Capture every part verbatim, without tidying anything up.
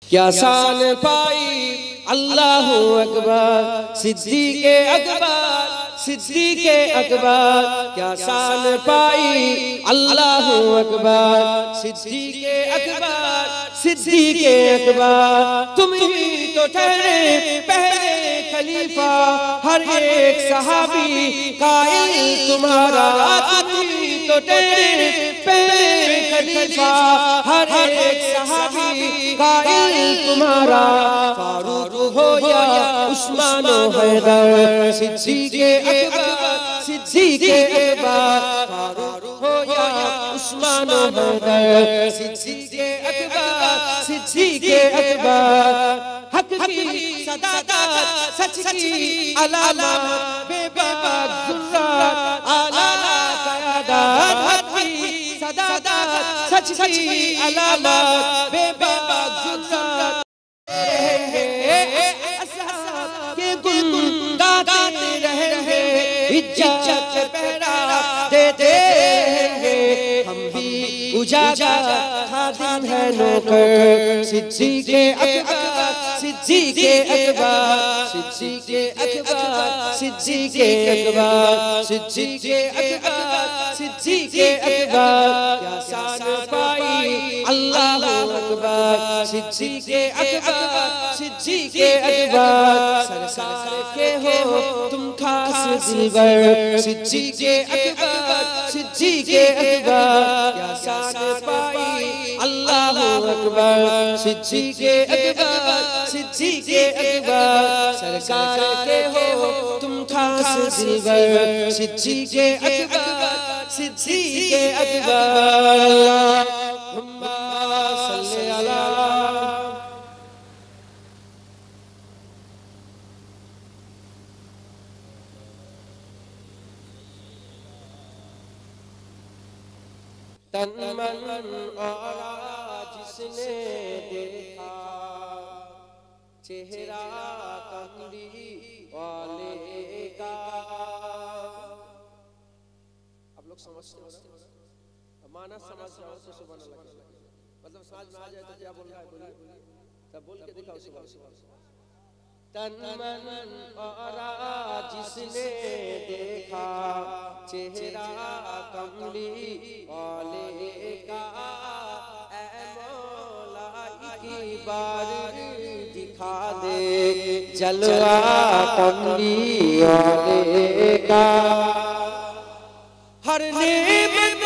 क्या शान पाई अल्लाहू अकबर सिद्दीक़े अकबर सिद्दीक़े अकबर क्या शान पाई अल्लाहू अकबर सिद्दीक़े अकबर सिद्दीक़े अकबर। तुम ही तो ठहरे पहले खलीफा हर एक सहाबी कायल तुम्हारा। तुम ही तो ठहरे पहले खलीफा हर एक सहाबी कायल तुम्हारा। फारूक हो या उस्मान हैदर सिद्दीक़े अकबर सिद्दीक़े अकबर। फारूक हो या उस्मान हैदर सिद्दीक़े अकबर सिद्दीक़े अकबर। हक की सदाकत सच की अलामत बेबाक जुर्रात आला क़यादत। हक की सदाकत सच की अलामत बेबाक जुर्रात के गुन गाते रहेंगे इज्जत पहरा देते रहेंगे। हम भी उजागर खादिम है नौकर सिद्दीक़े अकबर सिद्दीक़े अकबर सिद्दीक़े अकबर सिद्दीक़े अकबर सिद्दीक़े अकबर सिद्दीक़े अकबर। क्या शान पाई अल्लाहू अकबर सिद्दीक़े अकबर सिद्दीक़े अकबर। सरकार के हो तुम खास दिलबर सिद्दीक़े अकबर सिद्दीक़े अकबर। क्या शान पाई अल्लाहू अकबर सिद्दीक़े अकबर सिद्दीक़े अकबर। सरकार के हो तुम खास दिलबर सिद्दीक़े अकबर सिद्दीक़े अकबर। अल्लाहुम्मा सल्ली अला तन मन और जिसने देखा चेहरा कमली वाले का। आप लोग समझते हो माना समझ रहे हो तो सुभान अल्लाह मतलब समझ में आ जाए तो क्या बोल रहा है बोलिए तब बोल के दिखाओ सुभान। तन मन और जिसने देखा चेहरा कमली वाले का। ऐ मौला की बार दिखा दे जलवा कमली वाले का। हर नेमत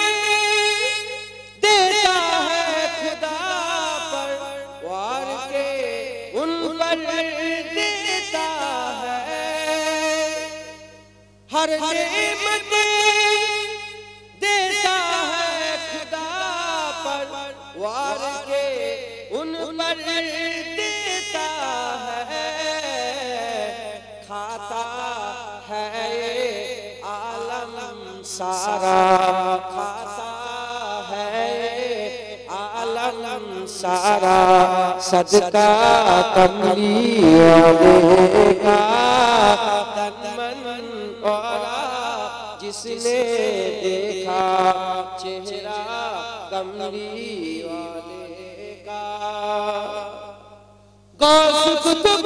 देता है खुदा पर वार के उन पर देता है। हर नेमत देता है खुदा पर वार के उन पर देता है। खाता है ये आलम सारा खाता है ये आलम सारा सदका कमली वाले का। तन मन और जिसने देखा चेहरा कमली वाले का। गौस कुतुब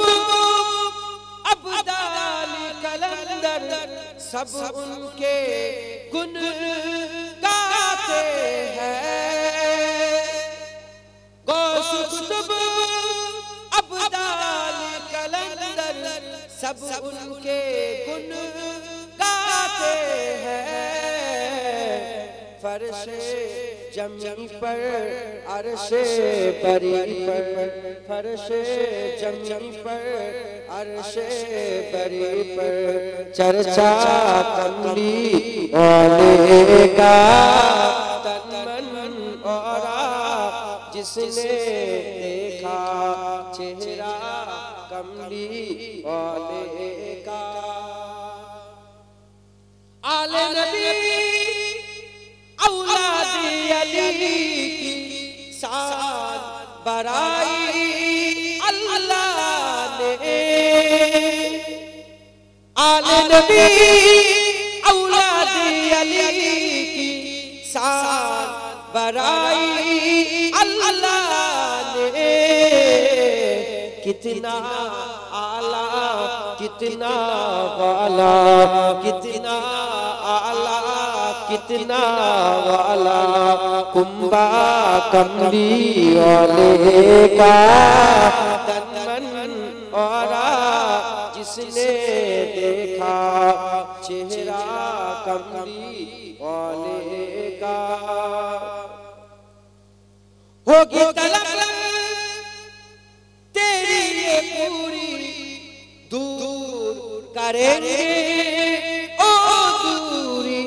अब्दाल कलंदर सब उनके गुण गाते हैं। गौस कुतुब अब्दाल कलंदर सब उनके गुण गाते हैं। फर्शे जमी पर अर्शे परी पर फर्शे जमी पर अर्शे परी पर चर्चा कमली वाले का। तन मन और जिसने देखा चेहरा कमली वाले का। आले नबी औलाद अली की शान बराई अल्लाह ने। आले नबी औलाद अली की शान बराई अल्लाह ने। कितना आला कितना वाला, कितना आला कितना वाला, कुंभा कमली वाले का तन मन औरा जिसने देखा चेहरा कमली वाले का। होगी तलब तेरी ये पूरी दूर करेंगे ओ दूरी,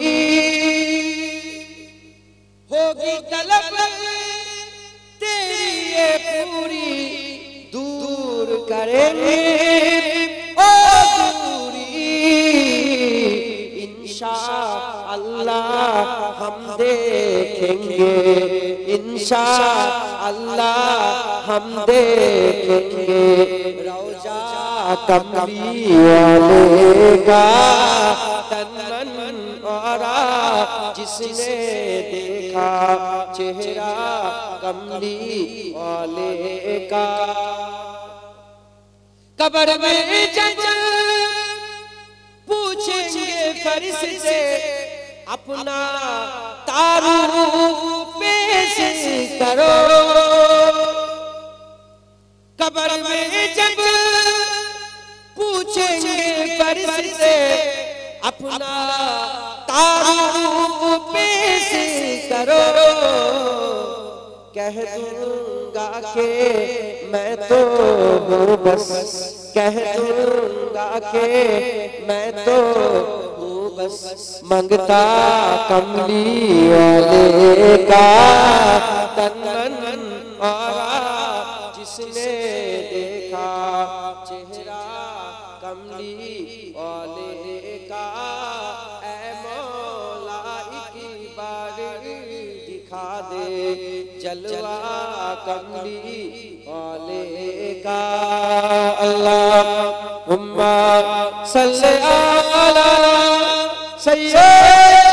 होगी तलब तेरी ये पूरी दूर करेंगे ओ दूरी। इंशाअल्लाह हम देखेंगे, इंशाअल्लाह हम देखेंगे रौजा कमली वाले का तन मन औरा जिसने देखा चेहरा कमली वाले का। कब्र में जब पूछेंगे फरिश्ते अपना तारुफ पेश करो, कब्र में जब पूछेंगे फरिश्ते अपना तारुफ पेश करो, कह दूंगा के मैं तो हूँ बस, कह दूंगा के मैं तो हूँ बस मंगता कमली वाले का तन मन औरा जिसने देखा चेहरा कमली वाले का। ऐ मौला एक बार दिखा दे जलवा कमली वाले का। अल्लाहुम्मा सल्ली अला सय्यद